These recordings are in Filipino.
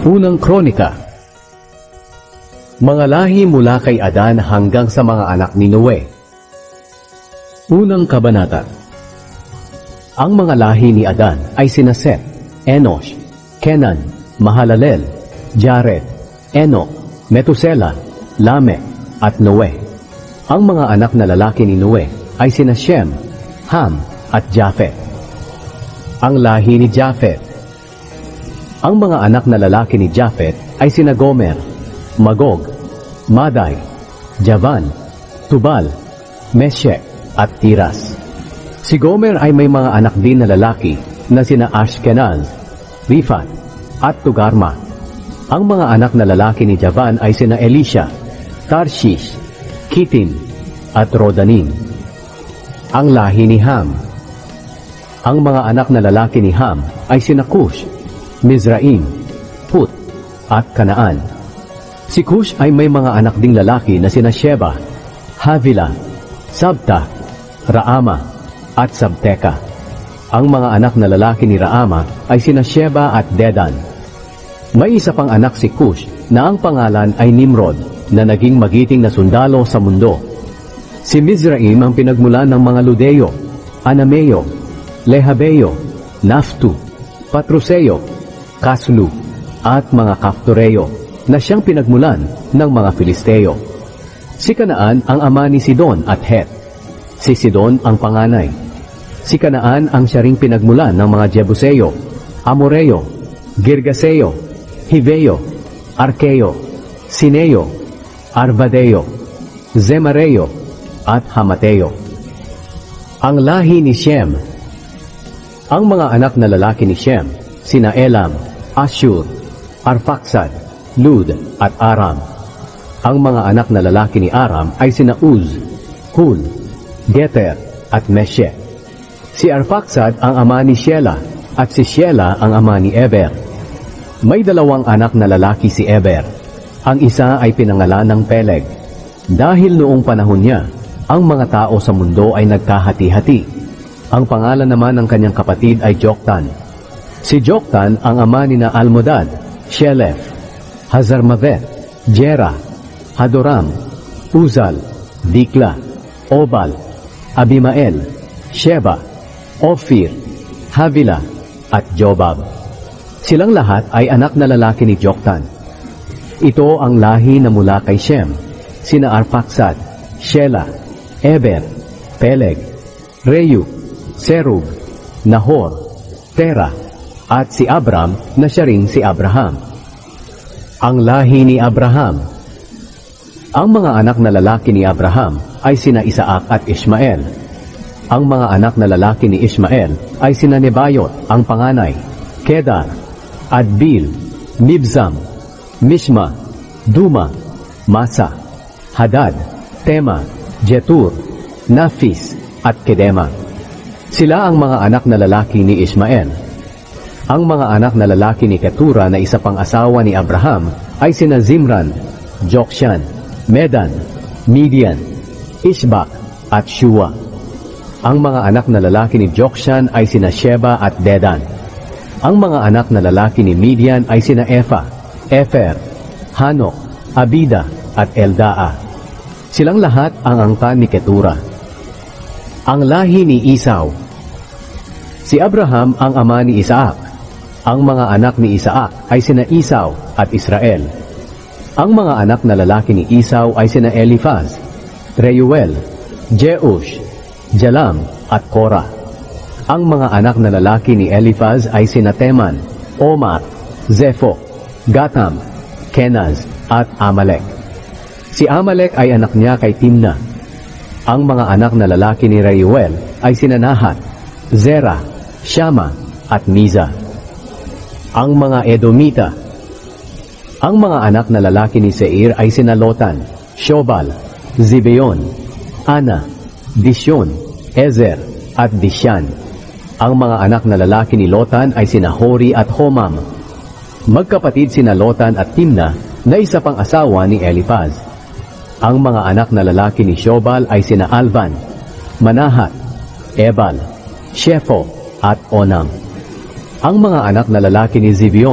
Unang Kronika. Mga lahi mula kay Adan hanggang sa mga anak ni Noe. Unang Kabanata. Ang mga lahi ni Adan ay sina Seth, Enosh, Kenan, Mahalalel, Jared, Enoch, Metusela, Lamech, at Noe. Ang mga anak na lalaki ni Noe ay sina Shem, Ham, at Japhet. Ang lahi ni Japhet. Ang mga anak na lalaki ni Japhet ay sina Gomer, Magog, Madai, Javan, Tubal, Meshech, at Tiras. Si Gomer ay may mga anak din na lalaki na sina Ashkenaz, Rifat, at Tugarma. Ang mga anak na lalaki ni Javan ay sina Elisha, Tarshish, Kitim, at Rodanim. Ang lahi ni Ham. Ang mga anak na lalaki ni Ham ay sina Cush, Mizraim, Put, at Kanaan. Si Cush ay may mga anak ding lalaki na sina Sheba, Havila, Sabta, Raama, at Sabteka. Ang mga anak na lalaki ni Raama ay sina Sheba at Dedan. May isa pang anak si Cush na ang pangalan ay Nimrod na naging magiting na sundalo sa mundo. Si Mizraim ang pinagmulan ng mga Ludeo, Anameo, Lehabeo, Naftu, Patruseo, Kaslu, at mga Kaftoreo na siyang pinagmulan ng mga Filisteo. Si Kanaan ang ama ni Sidon at Het. Si Sidon ang panganay. Si Kanaan ang siya ring pinagmulan ng mga Jebuseo, Amoreo, Girgaseo, Hiveo, Arkeo, Sineo, Arvadeo, Zemareo, at Hamateo. Ang lahi ni Shem. Ang mga anak na lalaki ni Shem, sina Elam, Ashur, Arphaxad, Lud, at Aram. Ang mga anak na lalaki ni Aram ay sina Uz, Hul, Geter, at Meshech. Si Arphaxad ang ama ni Shelah, at si Shelah ang ama ni Eber. May dalawang anak na lalaki si Eber. Ang isa ay pinangalan ng Peleg. Dahil noong panahon niya, ang mga tao sa mundo ay nagkahati-hati. Ang pangalan naman ng kanyang kapatid ay Joktan. Si Joktan ang ama ni na Almodad, Shelef, Hazarmavet, Jera, Hadoram, Uzal, Dikla, Obal, Abimael, Sheba, Ophir, Havila, at Jobab. Silang lahat ay anak na lalaki ni Joktan. Ito ang lahi na mula kay Shem, sina Arphaxad, Shelah, Eber, Peleg, Reu, Serug, Nahor, Tera, at si Abram na siya ring si Abraham. Ang lahi ni Abraham. Ang mga anak na lalaki ni Abraham ay sina Isaac at Ishmael. Ang mga anak na lalaki ni Ishmael ay sina Nebayot ang panganay, Kedar, Adbil, Mibzam, Mishma, Duma, Masa, Hadad, Tema, Jetur, Nafis, at Kedema. Sila ang mga anak na lalaki ni Ishmael. Ang mga anak na lalaki ni Ketura na isa pang asawa ni Abraham ay sina Zimran, Jokshan, Medan, Midian, Ishbak, at Shua. Ang mga anak na lalaki ni Jokshan ay sina Sheba at Dedan. Ang mga anak na lalaki ni Midian ay sina Efa, Efer, Hanok, Abida, at Eldaa. Silang lahat ang angkan ni Ketura. Ang lahi ni Esau. Si Abraham ang ama ni Isaac. Ang mga anak ni Isaac ay sina Esau at Israel. Ang mga anak na lalaki ni Esau ay sina Eliphaz, Reuel, Jeush, Jalam, at Korah. Ang mga anak na lalaki ni Eliphaz ay sina Teman, Omar, Zepho, Gatam, Kenaz, at Amalek. Si Amalek ay anak niya kay Timna. Ang mga anak na lalaki ni Reuel ay sina Nahat, Zerah, Shama, at Miza. Ang mga Edomita. Ang mga anak na lalaki ni Seir ay sina Lotan, Shobal, Zibeon, Ana, Dishon, Ezer, at Dishan. Ang mga anak na lalaki ni Lotan ay sina Hori at Homam. Magkapatid sina Lotan at Timna na isa pang asawa ni Eliphaz. Ang mga anak na lalaki ni Shobal ay sina Alvan, Manahat, Ebal, Shepho, at Onam. Ang mga anak na lalaki ni Zibeon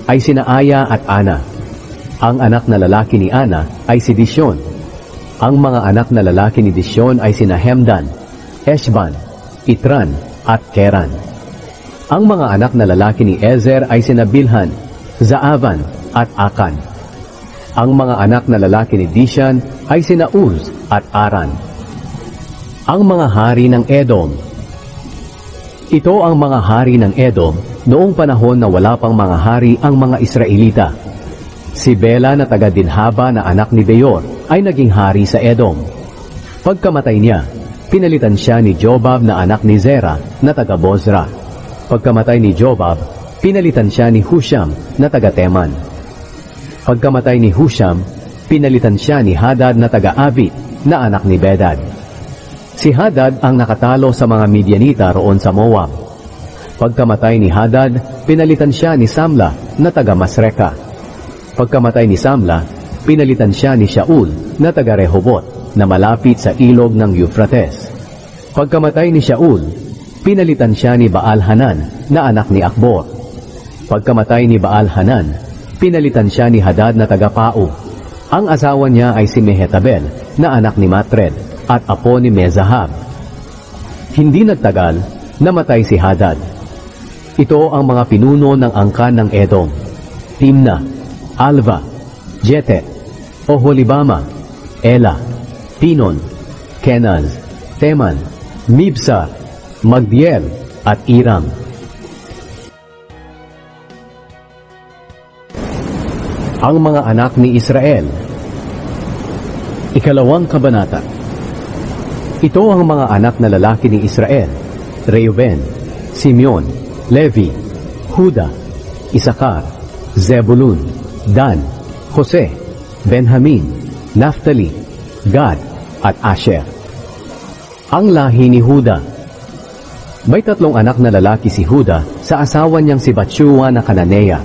ay sina Aya at Ana. Ang anak na lalaki ni Ana ay si Dishon. Ang mga anak na lalaki ni Dishon ay sina Hemdan, Eshban, Itran, at Keran. Ang mga anak na lalaki ni Ezer ay sina Bilhan, Zaavan, at Akan. Ang mga anak na lalaki ni Dishan ay sina Uz at Aran. Ang mga hari ng Edom. Ito ang mga hari ng Edom noong panahon na wala pang mga hari ang mga Israelita. Si Bela na taga Dinhaba na anak ni Beor ay naging hari sa Edom. Pagkamatay niya, pinalitan siya ni Jobab na anak ni Zera na taga Bozra. Pagkamatay ni Jobab, pinalitan siya ni Husham na taga Teman. Pagkamatay ni Husham, pinalitan siya ni Hadad na taga Avit na anak ni Bedad. Si Hadad ang nakatalo sa mga Midianita roon sa Moab. Pagkamatay ni Hadad, pinalitan siya ni Samla na taga Masreka. Pagkamatay ni Samla, pinalitan siya ni Shaul na taga Rehoboth na malapit sa ilog ng Euphrates. Pagkamatay ni Shaul, pinalitan siya ni Baal-Hanan na anak ni Akbor. Pagkamatay ni Baal-Hanan, pinalitan siya ni Hadad na taga Pau. Ang asawa niya ay si Mehetabel na anak ni Matred at apo ni Mezahab. Hindi nagtagal, namatay si Hadad. Ito ang mga pinuno ng angkan ng Edom: Timna, Alva, Jetet, Oholibama, Ela, Pinon, Kenaz, Teman, Mibsar, Magdiel, at Iram. Ang mga anak ni Israel. Ikalawang kabanata. Ito ang mga anak na lalaki ni Israel: Reuben, Simeon, Levi, Huda, Isakar, Zebulun, Dan, Jose, Benjamin, Naphtali, Gad, at Asher. Ang lahi ni Huda. May 3 anak na lalaki si Huda sa asawa niyang si Batshua na Kananea.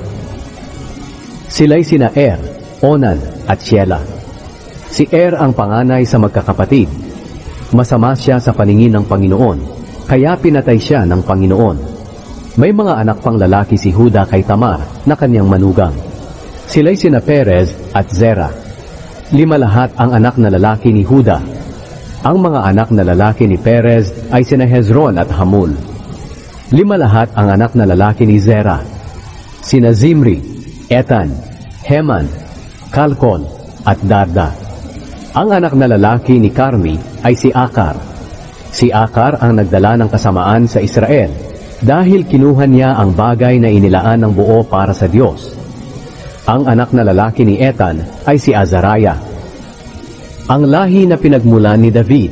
Sila'y sina Er, Onan, at Shelah. Si Er ang panganay sa magkakapatid. Masama siya sa paningin ng Panginoon, kaya pinatay siya ng Panginoon. May mga anak pang lalaki si Huda kay Tamar na kanyang manugang. Sila'y sina Perez at Zerah. 5 lahat ang anak na lalaki ni Huda. Ang mga anak na lalaki ni Perez ay sina Hezron at Hamul. 5 lahat ang anak na lalaki ni Zerah. Sina Zimri, Etan, Heman, Kalkol, at Darda. Ang anak na lalaki ni Karmi ay si Akar. Si Akar ang nagdala ng kasamaan sa Israel dahil kinuha niya ang bagay na inilaan ng buo para sa Diyos. Ang anak na lalaki ni Etan ay si Azariah. Ang lahi na pinagmulan ni David.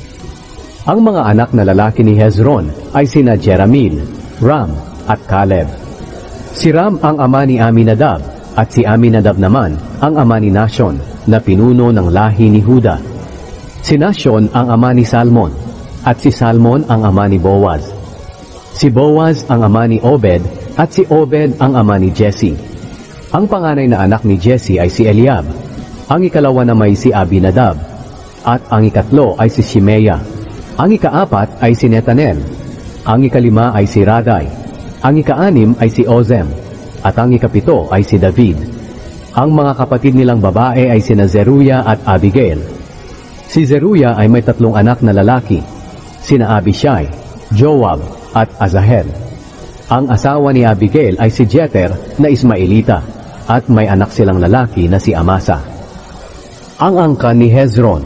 Ang mga anak na lalaki ni Hezron ay sina Jeramil, Ram, at Caleb. Si Ram ang ama ni Aminadab, at si Aminadab naman ang ama ni Nashon, na pinuno ng lahi ni Huda. Si Nashon ang ama ni Salmon, at si Salmon ang ama ni Boaz. Si Boaz ang ama ni Obed, at si Obed ang ama ni Jesse. Ang panganay na anak ni Jesse ay si Eliab. Ang ikalawa na may si Abinadab, at ang ikatlo ay si Shimeya. Ang ikaapat ay si Netanel. Ang ikalima ay si Raday. Ang ikaanim ay si Ozem, at ang ikapito ay si David. Ang mga kapatid nilang babae ay sina Zeruya at Abigail. Si Zeruya ay may 3 anak na lalaki, sina Abishai, Joab, at Asahel. Ang asawa ni Abigail ay si Jeter na Ismaelita, at may anak silang lalaki na si Amasa. Ang angkan ni Hezron.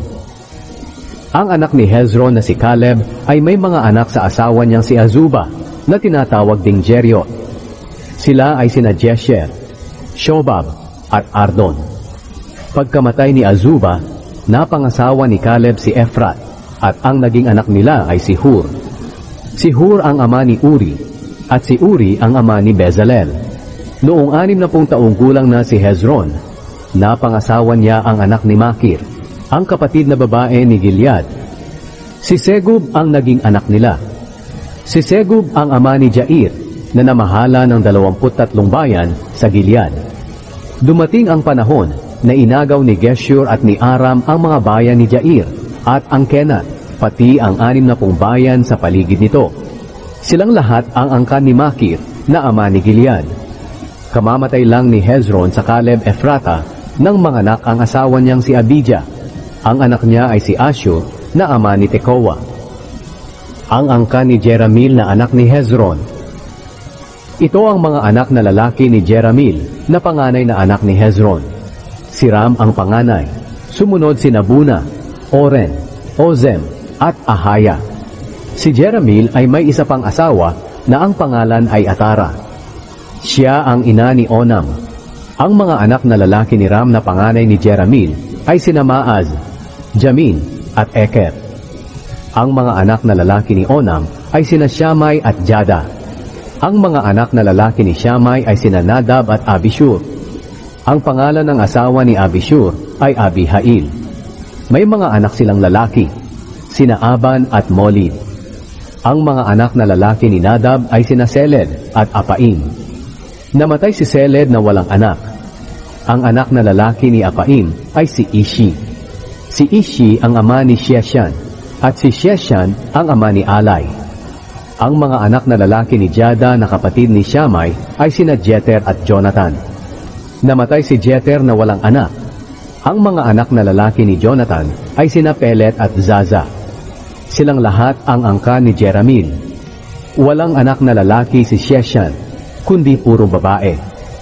Ang anak ni Hezron na si Caleb ay may mga anak sa asawa niyang si Azuba na tinatawag ding Jeriot. Sila ay sina Jesher, Shobab, at Ardon. Pagkamatay ni Azuba, napangasawa ni Caleb si Ephrat, at ang naging anak nila ay si Hur. Si Hur ang ama ni Uri, at si Uri ang ama ni Bezalel. Noong 60 taong gulang na si Hezron, napangasawa niya ang anak ni Makir, ang kapatid na babae ni Gilead. Si Segub ang naging anak nila. Si Segub ang ama ni Jair, na namahala ng 23 bayan sa Gilead. Dumating ang panahon na inagaw ni Geshur at ni Aram ang mga bayan ni Jair at ang Kenat, pati ang 60 bayan sa paligid nito. Silang lahat ang angkan ni Makir na ama ni Gilead. Kamamatay lang ni Hezron sa Caleb Ephrata nang manganak ang asawa niyang si Abijah. Ang anak niya ay si Ashur na ama ni Tekoa. Ang angkan ni Jerameel na anak ni Hezron. Ito ang mga anak na lalaki ni Jerameel na panganay na anak ni Hezron. Si Ram ang panganay. Sumunod si Nabuna, Oren, Ozem, at Ahaya. Si Jerameel ay may isa pang asawa na ang pangalan ay Atara. Siya ang ina ni Onam. Ang mga anak na lalaki ni Ram na panganay ni Jerameel ay sina Maaz, Jamin, at Eker. Ang mga anak na lalaki ni Onam ay sina Shammai at Jada. Ang mga anak na lalaki ni Shammai ay sina Nadab at Abishur. Ang pangalan ng asawa ni Abishur ay Abihail. May mga anak silang lalaki, sina Aban at Molid. Ang mga anak na lalaki ni Nadab ay sina Seled at Apaim. Namatay si Seled na walang anak. Ang anak na lalaki ni Apaim ay si Ishi. Si Ishi ang ama ni Sheshan, at si Sheshan ang ama ni Alai. Ang mga anak na lalaki ni Jada na kapatid ni Shammai ay sina Jeter at Jonathan. Namatay si Jeter na walang anak. Ang mga anak na lalaki ni Jonathan ay sina Pelet at Zaza. Silang lahat ang angkan ni Jerameel. Walang anak na lalaki si Sheshan, kundi puro babae.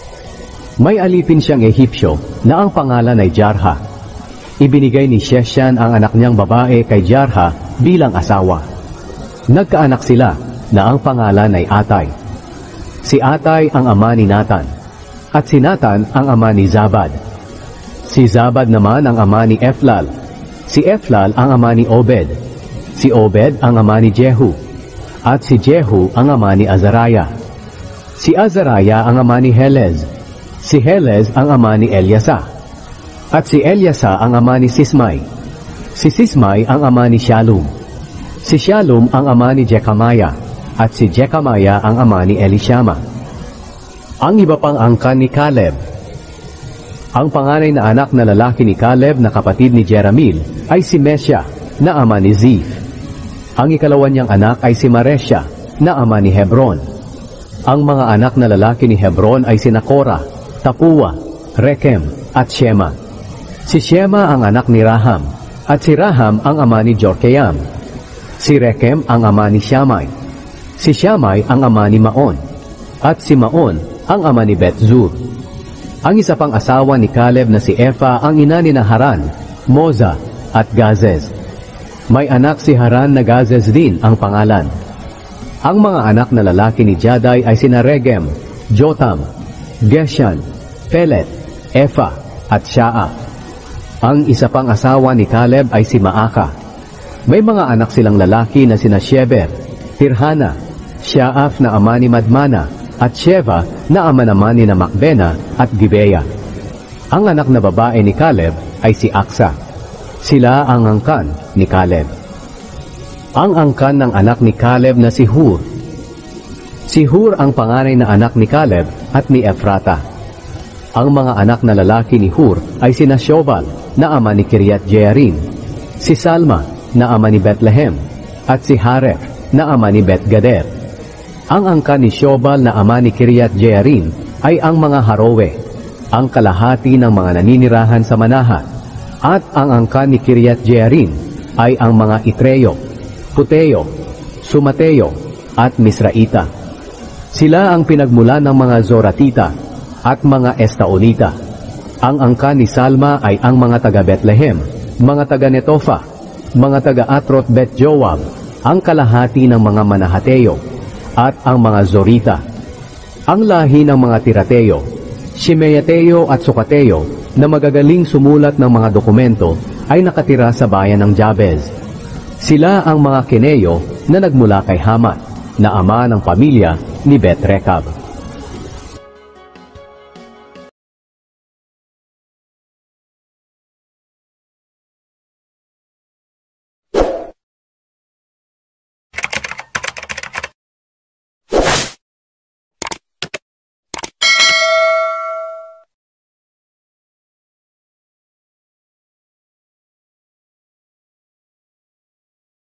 May alipin siyang Ehipsyo na ang pangalan ay Jarha. Ibinigay ni Sheshan ang anak niyang babae kay Jarha bilang asawa. Nagkaanak sila na ang pangalan ay Atay. Si Atay ang ama ni Nathan, at si Nathan ang ama ni Zabad. Si Zabad naman ang ama ni Eflal. Si Eflal ang ama ni Obed. Si Obed ang ama ni Jehu. At si Jehu ang ama ni Azariah. Si Azariah ang ama ni Helez. Si Helez ang ama ni Eliasa. At si Eliasa ang ama ni Sismai. Si Sismai ang ama ni Shallum. Si Shallum ang ama ni Jecamiah. At si Jecamiah ang ama ni Elishama. Ang iba pang angkan ni Caleb. Ang panganay na anak na lalaki ni Caleb na kapatid ni Jerameel ay si Mesha na ama ni Ziph. Ang ikalawa niyang anak ay si Maresha na ama ni Hebron. Ang mga anak na lalaki ni Hebron ay sina Korah, Tapua, Rekem, at Shema. Si Shema ang anak ni Raham, at si Raham ang ama ni Jorkeam. Si Rekem ang ama ni Shammai. Si Shammai ang ama ni Maon, at si Maon ang ama ni Bet-zur. Ang isa pang asawa ni Caleb na si Epha ang ina ni Haran, Moza, at Gazez. May anak si Haran na Gazez din ang pangalan. Ang mga anak na lalaki ni Jadai ay sina Regem, Jotam, Geshan, Pelet, Epha, at Shaa. Ang isa pang asawa ni Caleb ay si Maaka. May mga anak silang lalaki na sina Sheber, Tirhana, Shaaf na ama ni Madmana, at Sheva na ama naman ni Makbena at Gibeah. Ang anak na babae ni Caleb ay si Aksa. Sila ang angkan ni Caleb. Ang angkan ng anak ni Caleb na si Hur. Si Hur ang panganay na anak ni Caleb at ni Ephrata. Ang mga anak na lalaki ni Hur ay sina Shobal na ama ni Kiriath Jearim, si Salma na ama ni Bethlehem, at si Haref na ama ni Bet-gader. Ang angkan ni Shobal na ama ni Kiriath Jearim ay ang mga Harowe, ang kalahati ng mga naninirahan sa Manahat, at ang angkan ni Kiriath Jearim ay ang mga Itreo, Puteo, Sumateo, at Misraita. Sila ang pinagmulan ng mga Zoratita at mga Estaolita. Ang angkan ni Salma ay ang mga taga Bethlehem, mga taga Netofa, mga taga Atrot Bet Joab, ang kalahati ng mga Manahateo, at ang mga Zorita. Ang lahi ng mga Tirateo, Shimeateo at Sukateo na magagaling sumulat ng mga dokumento ay nakatira sa bayan ng Jabez. Sila ang mga Keneo na nagmula kay Hamat, na ama ng pamilya ni Bet-Rekab.